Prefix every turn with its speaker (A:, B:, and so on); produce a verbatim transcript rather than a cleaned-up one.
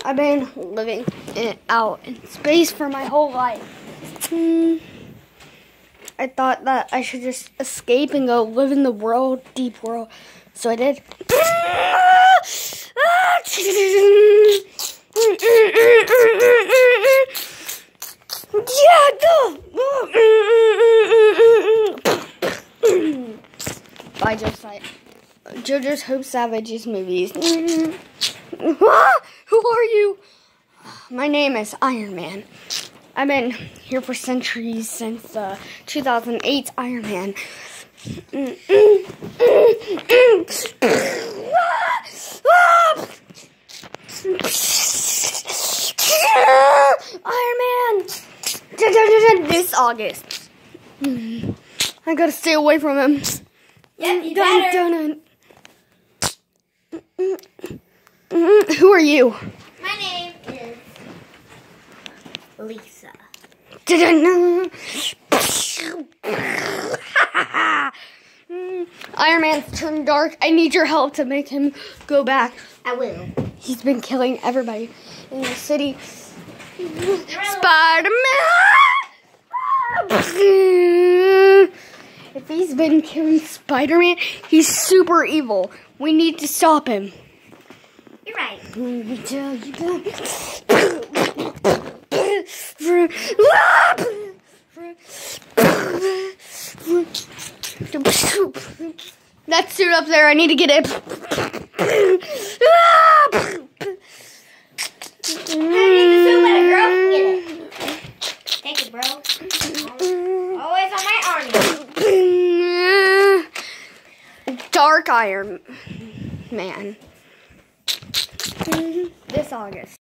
A: I've been living in, out in space for my whole life. Hmm. I thought that I should just escape and go live in the world, deep world. So I did. Yeah, go! Bye, Josiah. JoJo's Hope Savage's movies. Who are you? My name is Iron Man. I've been here for centuries, since uh, two thousand eight's Iron Man. Iron Man! This August. I gotta stay away from him.
B: Yep, you
A: dun,
B: better.
A: Dun, dun. Who are you?
B: My name is Lisa.
A: Iron Man's turned dark. I need your help to make him go back.
B: I will.
A: He's been killing everybody in the city. Spider-Man! If he's been killing Spider-Man, he's super evil. We need to stop him.
B: You're right.
A: That suit up there, I need to get it.
B: I need the suit, but a girl can get it. Take it, bro. Always on my arm.
A: Dark Iron Man. This August.